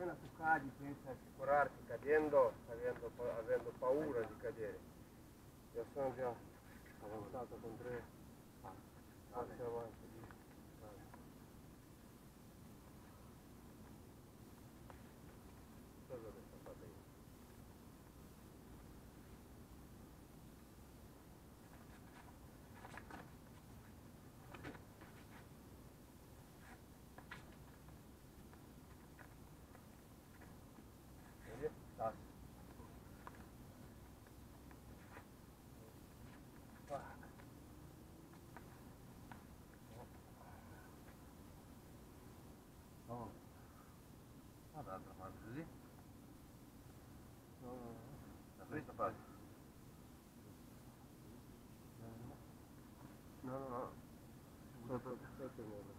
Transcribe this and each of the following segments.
appena tu cadi pensi a assicurarti cadendo, avendo paura di cadere. Io sono già avanzato con 3 passi avanti. Cosa ho detto fatto io? Vedi? Tassi. No. Ma dall'altra parte così? No. Da questa parte? No. Sotto il muro.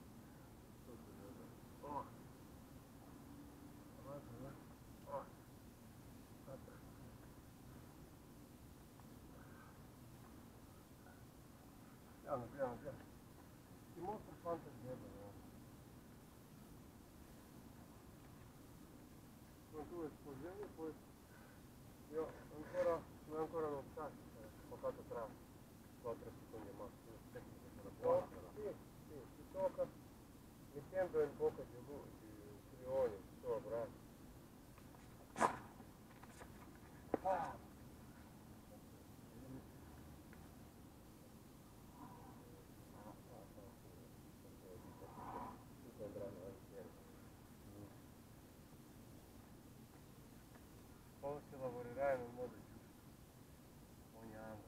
Oh. Avanti. Oh. Aspetta. Piano. Ti mostro quanto è bello. Quando tu esplosioni poi io ancora non sacco, ho fatto tra 4 secondi ma tecnica sarà buona però. Sì, si tocca mettendo in bocca di ubrioni sopra. Poi si lavorerà in un modo giusto, ogni anno.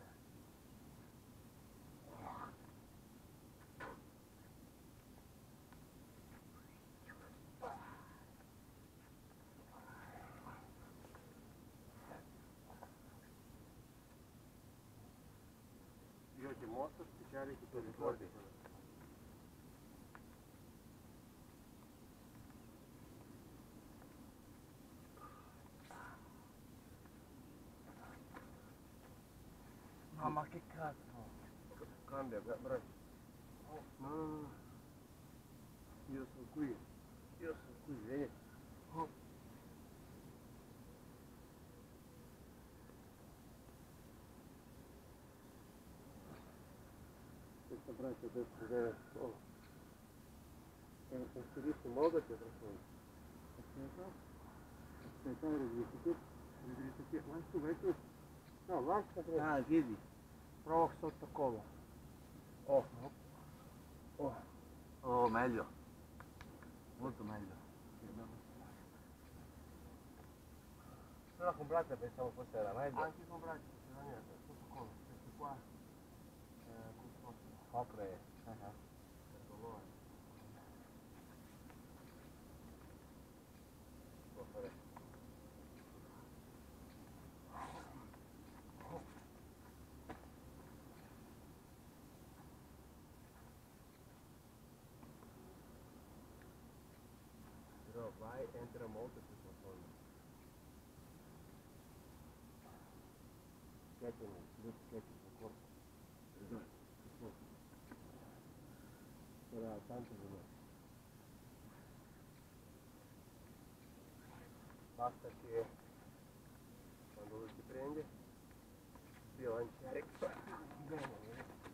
Io ti mostro speciali che tu ricordi. Ma che cazzo? Cambia, bravo. No. Io sono qui, vedi? Questa braccia adesso deve inserirsi in modo che aspettare di qui. Vai tu. No, lascia prima. Ah, i piedi. Prova sotto collo. Oh, meglio. Molto meglio. Però con braccia pensavo fosse la meglio. Anche con braccia non c'era niente, sotto collo. Questo qua copre il dolore. Può fare. Però vai, entra molto più profondo. Schiacciami, due schiacci sul corpo. Era tanto dolore. Basta che quando lui ti prende, bilanciare bene.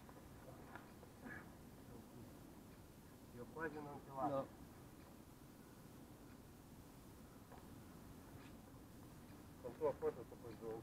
Io quasi non ti lascio. No. Con tua forza tu puoi